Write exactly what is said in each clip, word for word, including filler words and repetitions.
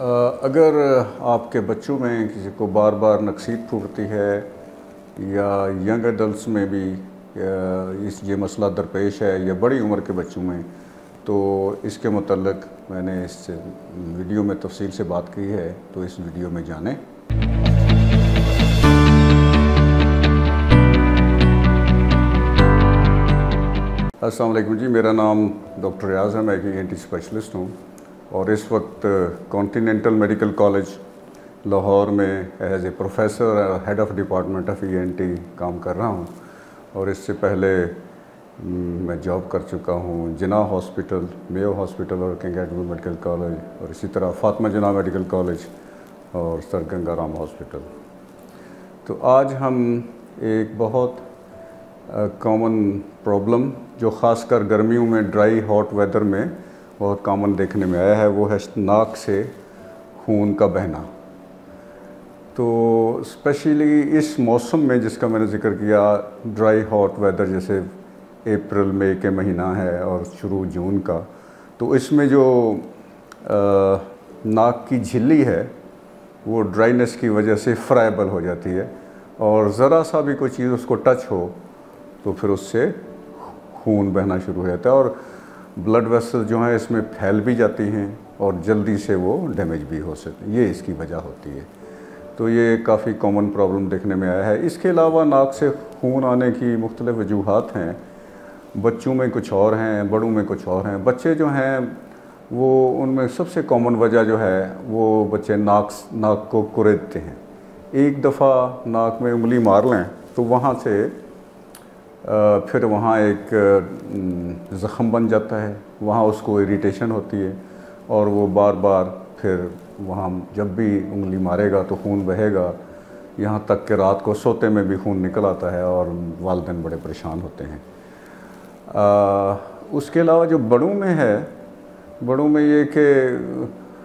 अगर आपके बच्चों में किसी को बार बार नक्सीद फूटती है या यंग एडल्ट्स में भी इस ये मसला दरपेश है या बड़ी उम्र के बच्चों में, तो इसके मतलब मैंने इस वीडियो में तफसील से बात की है, तो इस वीडियो में जानें। अस्सलाम वालेकुम जी, मेरा नाम डॉक्टर रियाज है। मैं एक ई एन टी स्पेशलिस्ट हूँ और इस वक्त कॉन्टिनेंटल मेडिकल कॉलेज लाहौर में as a professor head of department of E N T काम कर रहा हूँ। और इससे पहले मैं जॉब कर चुका हूँ जिन्ना हॉस्पिटल, मेयो हॉस्पिटल और किंग एडवर्ड मेडिकल कॉलेज, और इसी तरह फातिमा जिन्ना मेडिकल कॉलेज और सर गंगाराम हॉस्पिटल। तो आज हम एक बहुत कॉमन प्रॉब्लम जो ख़ासकर गर्मियों में ड्राई हॉट वेदर में बहुत कॉमन देखने में आया है, वो है नाक से खून का बहना। तो स्पेशली इस मौसम में जिसका मैंने ज़िक्र किया, ड्राई हॉट वेदर, जैसे अप्रैल मई के महीना है और शुरू जून का, तो इसमें जो आ, नाक की झिल्ली है वो ड्राइनेस की वजह से फ्राइबल हो जाती है, और ज़रा सा भी कोई चीज़ उसको टच हो तो फिर उससे खून बहना शुरू हो जाता है, और ब्लड वेसल जो हैं इसमें फैल भी जाती हैं और जल्दी से वो डैमेज भी हो सकती है। ये इसकी वजह होती है। तो ये काफ़ी कॉमन प्रॉब्लम देखने में आया है। इसके अलावा नाक से खून आने की मुख्तलिफ वजूहात हैं। बच्चों में कुछ और हैं, बड़ों में कुछ और हैं। बच्चे जो हैं वो, उनमें सबसे कॉमन वजह जो है वो बच्चे नाक नाक को कुरेदते हैं। एक दफ़ा नाक में उंगली मार लें तो वहाँ से आ, फिर वहाँ एक ज़ख़म बन जाता है, वहाँ उसको इरिटेशन होती है, और वो बार बार फिर वहाँ जब भी उंगली मारेगा तो खून बहेगा, यहाँ तक कि रात को सोते में भी खून निकल आता है और वालिदैन बड़े परेशान होते हैं। आ, उसके अलावा जो बड़ों में है, बड़ों में ये कि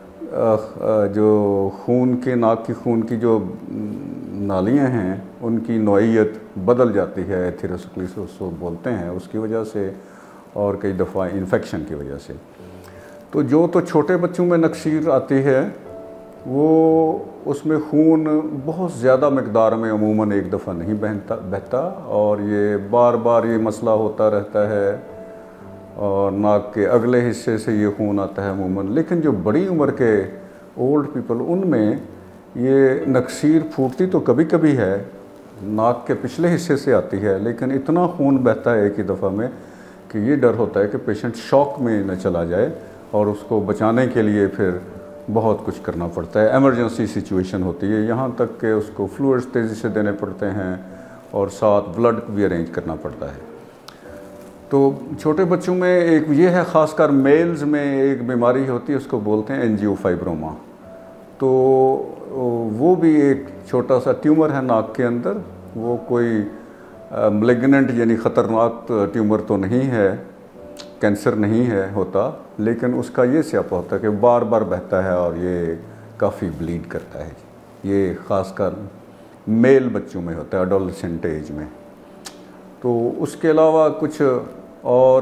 जो खून के नाक की खून की जो नालियाँ हैं उनकी नौइयत बदल जाती है, एथेरोस्क्लेरोसिस बोलते हैं, उसकी वजह से, और कई दफ़ा इन्फेक्शन की वजह से। तो जो तो छोटे बच्चों में नक्सीर आती है वो, उसमें खून बहुत ज़्यादा मकदार में अमूमन एक दफ़ा नहीं बहता बहता और ये बार बार ये मसला होता रहता है, और नाक के अगले हिस्से से ये खून आता है अमूमन। लेकिन जो बड़ी उम्र के ओल्ड पीपल, उनमें ये नक्सीर फूटती तो कभी कभी है, नाक के पिछले हिस्से से आती है, लेकिन इतना खून बहता है एक ही दफ़ा में कि ये डर होता है कि पेशेंट शॉक में न चला जाए, और उसको बचाने के लिए फिर बहुत कुछ करना पड़ता है। एमरजेंसी सिचुएशन होती है, यहाँ तक कि उसको फ्लूइड्स तेज़ी से देने पड़ते हैं और साथ ब्लड भी अरेंज करना पड़ता है। तो छोटे बच्चों में एक ये है, ख़ासकर मेल्स में एक बीमारी होती है, उसको बोलते हैं एंजियोफाइब्रोमा। तो वो भी एक छोटा सा ट्यूमर है नाक के अंदर। वो कोई मैलिग्नेंट यानी ख़तरनाक ट्यूमर तो नहीं है, कैंसर नहीं है होता, लेकिन उसका ये स्यापा होता है कि बार बार बहता है और ये काफ़ी ब्लीड करता है। ये ख़ासकर मेल बच्चों में होता है, एडोलसेंट एज में। तो उसके अलावा कुछ और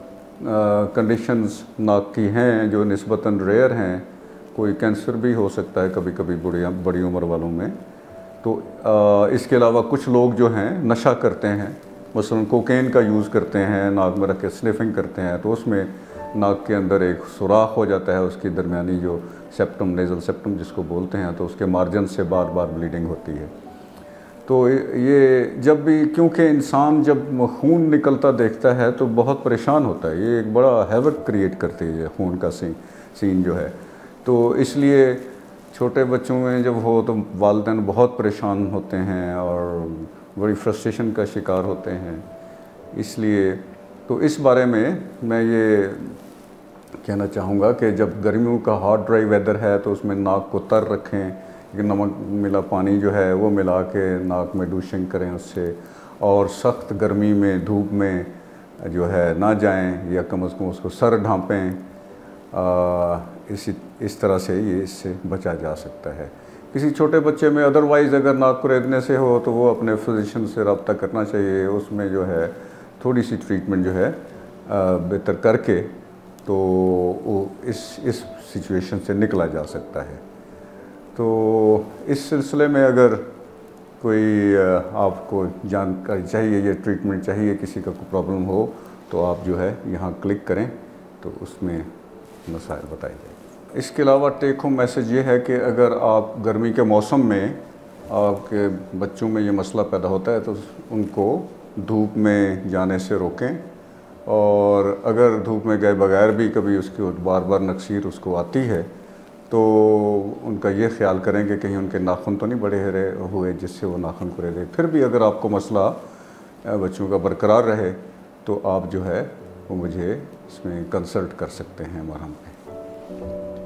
कंडीशंस नाक की हैं जो निस्बतन रेयर हैं। कोई कैंसर भी हो सकता है कभी कभी बड़ी बड़ी उम्र वालों में। तो आ, इसके अलावा कुछ लोग जो हैं नशा करते हैं, मसलन कोकेन का यूज़ करते हैं, नाक में रख के स्निफिंग करते हैं, तो उसमें नाक के अंदर एक सुराख हो जाता है, उसकी दरमियानी जो सेप्टम, नेज़ल सेप्टम जिसको बोलते हैं, तो उसके मार्जिन से बार बार ब्लीडिंग होती है। तो ये जब भी, क्योंकि इंसान जब खून निकलता देखता है तो बहुत परेशान होता है, ये एक बड़ा हैवक क्रिएट करती है खून का सीन सीन जो है। तो इसलिए छोटे बच्चों में जब हो तो वालिदैन बहुत परेशान होते हैं और बड़ी फ्रस्ट्रेशन का शिकार होते हैं। इसलिए तो इस बारे में मैं ये कहना चाहूँगा कि जब गर्मियों का हॉट ड्राई वेदर है तो उसमें नाक को तर रखें, कि नमक मिला पानी जो है वो मिला के नाक में डूशिंग करें उससे, और सख्त गर्मी में धूप में जो है ना जाएं, या कम अज़ कम उसको सर ढाँपें। इसी इस तरह से ये इससे बचा जा सकता है। किसी छोटे बच्चे में अदरवाइज़ अगर नाक कुरेदने से हो तो वो अपने फिजिशियन से रब्ता करना चाहिए, उसमें जो है थोड़ी सी ट्रीटमेंट जो है बेहतर करके तो वो इस इस सिचुएशन से निकला जा सकता है। तो इस सिलसिले में अगर कोई आपको जानकारी चाहिए या ट्रीटमेंट चाहिए, किसी का कोई प्रॉब्लम हो, तो आप जो है यहाँ क्लिक करें तो उसमें मसाइल बताए जाए। इसके अलावा टेक होम मैसेज ये है कि अगर आप गर्मी के मौसम में आपके बच्चों में ये मसला पैदा होता है तो उनको धूप में जाने से रोकें, और अगर धूप में गए बगैर भी कभी उसकी बार बार नक्सीर उसको आती है तो उनका ये ख्याल करें कि कहीं उनके नाखून तो नहीं बड़े हुए जिससे वो नाखून कुरेद दे। फिर भी अगर आपको मसला बच्चों का बरकरार रहे तो आप जो है वो मुझे इसमें कंसल्ट कर सकते हैं मरहम पे।